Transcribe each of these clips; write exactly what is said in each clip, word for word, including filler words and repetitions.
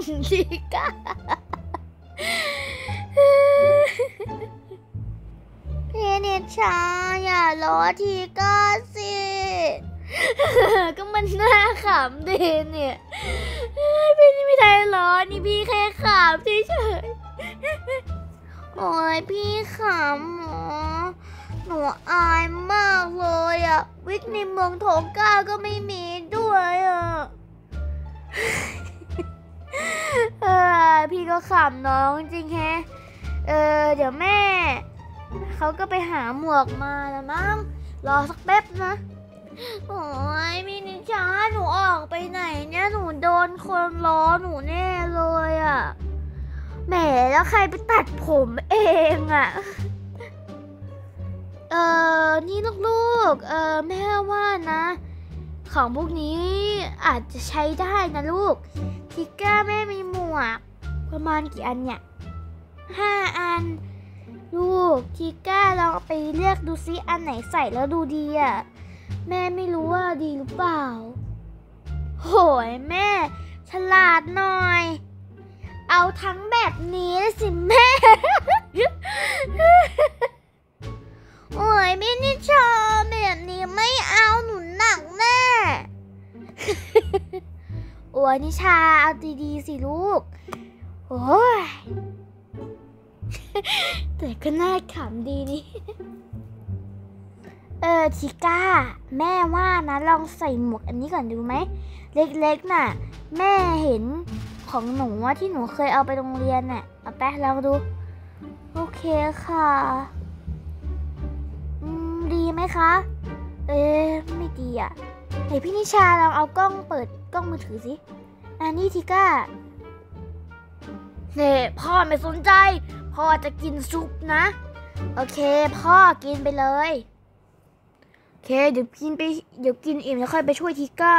ทีก้าพี่นิชาอย่าล้อทีก้าสิก็มันน่าขำดีเนี่ยพี่นี่ไม่ได้ล้อนี่พี่แค่ขำเฉยๆโอ้ยพี่ขำหรอหนูอายมากเลยอะวิกในเมืองโถก้าก็ไม่มีด้วยอะเออพี่ก็ขำน้องจริงแฮะเออเดี๋ยวแม่เขาก็ไปหาหมวกมาแล้วมั้งรอสักแป๊บนะโอ้ยพี่นิชาหนูออกไปไหนเนี่ยหนูโดนคนล้อหนูแน่เลยอะแหมแล้วใครไปตัดผมเองอะเออนี่ลูกๆเออแม่ว่านะของพวกนี้อาจจะใช้ได้นะลูกทิกก้าแม่มีหมวกประมาณกี่อันเนี่ยห้าอันลูกทิกก้าลองเอาไปเลือกดูซิอันไหนใส่แล้วดูดีอ่ะแม่ไม่รู้ว่าดีหรือเปล่าโหยแม่ฉลาดหน่อยเอาทั้งแบบนี้สิแม่โอ้ยพี่นิชาแบบนี้ไม่เอาหนูหนักแน่โอ้ยนิชาเอาดีๆสิลูกโอ้ยแต่ก็น่าขำดีนี่เออชิก้าแม่ว่านะลองใส่หมวกอันนี้ก่อนดูไหมเล็กๆน่ะแม่เห็นของหนูว่าที่หนูเคยเอาไปโรงเรียนน่ะเอาไปลองดูโอเคค่ะดีไหมคะเอ๊ะไม่ดีอ่ะไหนพี่นิชาลองเอากล้องเปิดกล้องมือถือสิอันนี้ทิก้าเน่พ่อไม่สนใจพ่อจะกินซุปนะโอเคพ่อกินไปเลยโอเคเดี๋ยวกินไปเดี๋ยวกินอิ่มแล้วค่อยไปช่วยทิก้า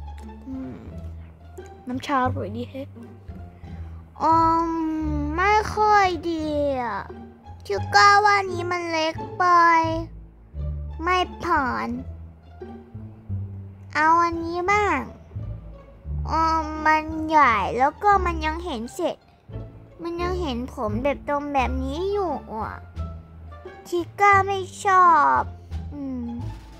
น้ำชาอร่อยดีเฮ้อืมไม่ค่อยดีอ่ะทิก้าว่านี้มันเล็กไปไม่ผ่านเอาอันนี้บ้างอ๋อมันใหญ่แล้วก็มันยังเห็นเสร็จมันยังเห็นผมแบบตรงแบบนี้อยู่อ่ะทิก้าไม่ชอบอืม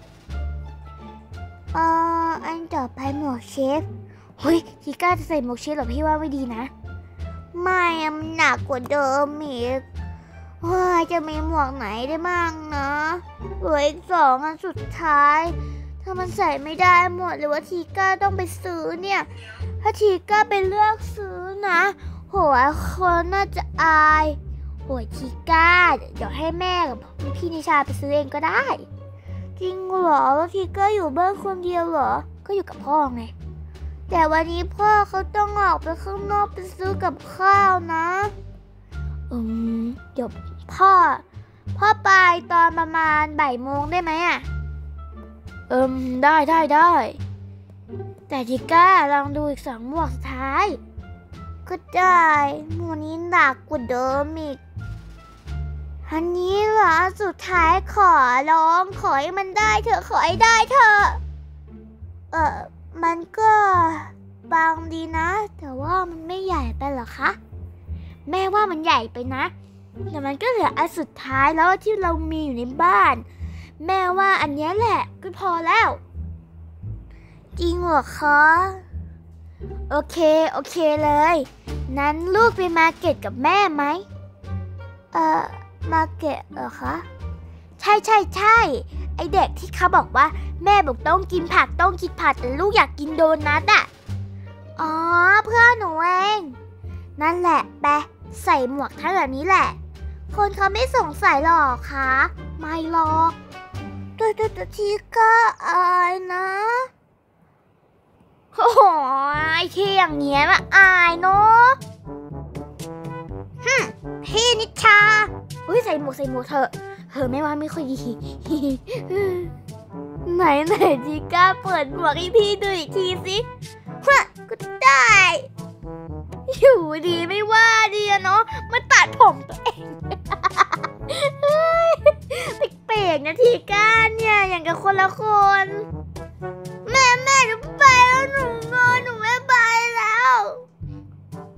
เอ่ออันต่อไปหมวกเชฟเฮ้ยทิก้าจะใส่หมวกเชฟหรอพี่ว่าไม่ดีนะไม่มันหนักกว่าเดิมอีกว่าจะมีหมวกไหนได้บ้างนะเหลืออีกสองอันสุดท้ายถ้ามันใส่ไม่ได้หมดหรือว่าทีก้าต้องไปซื้อเนี่ยถ้าทีก้าไปเลือกซื้อนะโหยคนน่าจะอายโหยทีก้าเดี๋ยวให้แม่กับพี่นิชาไปซื้อเองก็ได้จริงเหรอแล้วทีก้าอยู่บ้านคนเดียวเหรอก็อยู่กับพ่อไงแต่วันนี้พ่อเขาต้องออกไปข้างนอกไปซื้อกับข้าวนะอืมเดี๋ยวพ่อพ่อไปตอนประมาณบ่ายโมงได้ไหมอ่ะเอิมได้ได้ได้แต่ทิก้าลองดูอีกสองหมวกสุดท้ายก็ได้หมวกนี้หนักกว่าเดิมอีกอันนี้เหรอสุดท้ายขอร้องขอให้มันได้เถอะขอให้ได้เถอะเออมันก็บางดีนะแต่ว่ามันไม่ใหญ่ไปหรอคะแม่ว่ามันใหญ่ไปนะแต่มันก็เหลืออันสุดท้ายแล้วที่เรามีอยู่ในบ้านแม่ว่าอันนี้แหละก็พอแล้วจริงเหรอคะโอเคโอเคเลยนั้นลูกไปมาร์เก็ตกับแม่ไหมเอ่อมาร์เก็ตเหรอคะใช่ใช่ใช่ไอเด็กที่เขาบอกว่าแม่บอกต้องกินผักต้องกินผักแต่ลูกอยากกินโดนัทอ่ะอ๋อเพื่อนหนูเองนั่นแหละไปใส่หมวกทั้งแบบนี้แหละคนเขาไม่สงสัยหรอกคะไม่หรอกตัวตัวตัวทีก็อายนะโอ้โหไอ้ที่อย่างเงี้ยมาอายเนาะฮึพี่นิชาอุ้ยใส่หมวกใส่หมวกเถอะเธอไม่ว่าไม่ค่อยดีไหนไหนทีก้าเปิดหมวกให้พี่ดูอีกทีสิฮะก็ได้อยู่ดีไม่ว่าดีอะเนาะมาตัดผมตัวเองเป๋งๆนะทีก้าเนี่ยอย่างกับคนละคนแม่แม่หนูไปแล้วหนูงอหนูไม่ไปแล้ว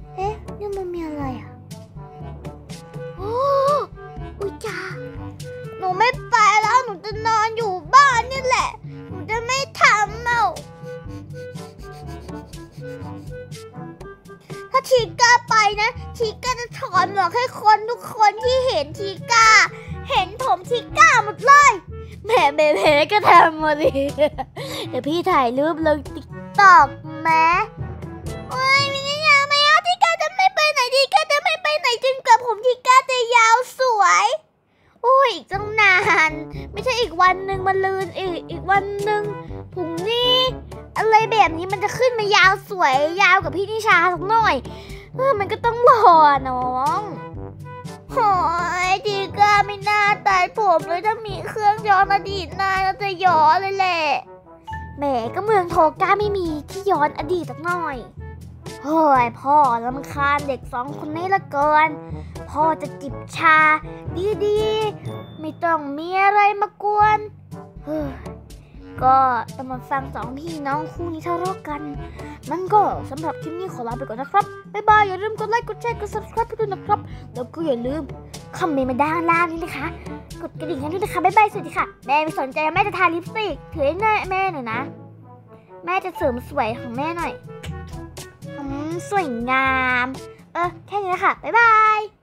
ถ้าทีก้าไปนะทีก้าจะถอนหมวกให้คนทุกคนที่เห็นทีก้าเห็นผมทีก้าหมดเลยแหม่แหม่แหม่ก็ทำมาดิเดี๋ยวพี่ถ่ายรูปลงติ๊กต็อกแม่โอ้ยไม่อยากไม่เอาทีก้าจะไม่ไปไหนทีก้าจะไม่ไปไหนจนกว่าผมทีก้าจะยาวสวยโอ้ยอีกตั้งนานไม่ใช่อีกวันหนึ่งมันลืนอีกอีกวันหนึ่งพรุ่งนี้อะไรแบบนี้มันจะขึ้นมายาวสวยยาวกับพี่นิชาสักหน่อยเออมันก็ต้องรอน้องโอ้ยทีก้าไม่น่าตัดผมเลยถ้ามีเครื่องย้อนอดีตน่าจะย้อนเลยแหละแหมก็เมืองโทก้าไม่มีที่ย้อนอดีตสักหน่อยเฮ้ยพ่อรำคาญเด็กสองคนนี้ละเกินพ่อจะจิบชาดีๆไม่ต้องมีอะไรมากวนเฮ้ยก็ต้องมาฟังสองพี่น้องคู่นี้ทะเลาะกันนั่นก็สำหรับคลิปนี้ขอลาไปก่อนนะครับบ๊ายบายอย่าลืมกดไลค์กดแชร์กด ซับสไครบ์ ไปด้วยนะครับแล้วก็อย่าลืมคอมเมนต์มาด้านล่างนี้นะคะกดกระดิ่งกันด้วยนะคะบ๊ายบายสวัสดีค่ะแม่ไม่สนใจแม่จะทาลิปสติกถือให้แม่แม่หน่อยนะแม่จะเสริมสวยของแม่หน่อยอืมสวยงามเออแค่นี้นะคะบ๊ายบาย